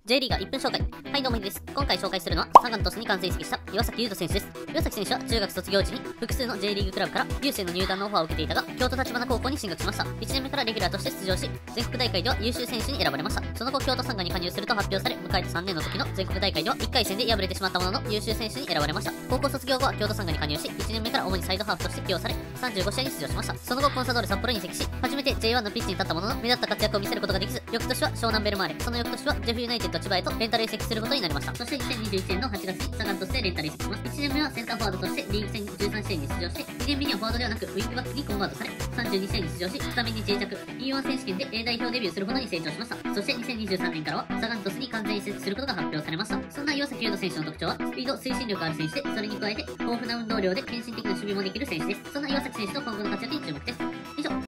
J リーガー1分紹介。はい、どうもいです。今回紹介するのは、サガン鳥栖に完成移籍した岩崎優斗選手です。岩崎選手は中学卒業時に複数の J リーグクラブから優秀の入団のオファーを受けていたが、京都橘高校に進学しました。1年目からレギュラーとして出場し、全国大会では優秀選手に選ばれました。その後、京都サンガに加入すると発表され、迎えた3年の時の全国大会では1回戦で敗れてしまったものの優秀選手に選ばれました。高校卒業後は京都サンガに加入し、1年目から主にサイドハーフとして起用され、35試合に出場しました。その後、コンサドーレ札幌に移籍し、初めて J1 のピッチに立ったものの、目立った活躍を見せることができず、翌年は湘南ベルマーレ、その翌年はジェフユナイテッド千葉へとレンタル移籍することになりました。そして2021年の8月にサガン鳥栖でレンタル移籍します。1年目はセンターフォワードとしてリーグ戦13試合に出場して、2年目にはフォワードではなくウィングバックにコンバートされ、32試合に出場し、スタメンに定着、E1 選手権で A 代表デビューするほどに成長しました。そして2023年からはサガン鳥栖に完全移籍することが発表されました。そんな岩崎優斗選手の特徴は、スピード、推進力ある選手で、それに加えて豊富な運動量で献身的な守備もできる選手です。そんな岩崎選手の今後の活躍に注目です。以上。